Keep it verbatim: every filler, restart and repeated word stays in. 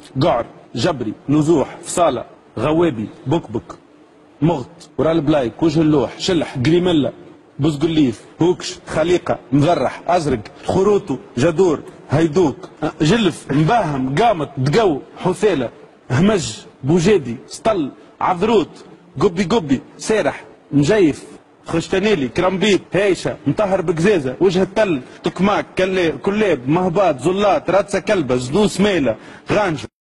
قعر، جبري، نزوح، فصالة، غوابي، بكبك، مغط، ورال بلايك، وجه اللوح، شلح، قريملة، بوزقليف، هوكش، خليقة، مذرح، أزرق، خروطو، جدور، هيدوك، جلف، مباهم، قامت، دقو، حثالة، همج، بوجادي، سطل، عذروت، قبي قبي، سارح، مجيف، خشتنيلي، كرمبيط، هيشة، مطهر بقزازة، وجه التل، تكماك، كلاب، مهبات، زلات، راتسة كلبة، جدوس ميلة، غانجو.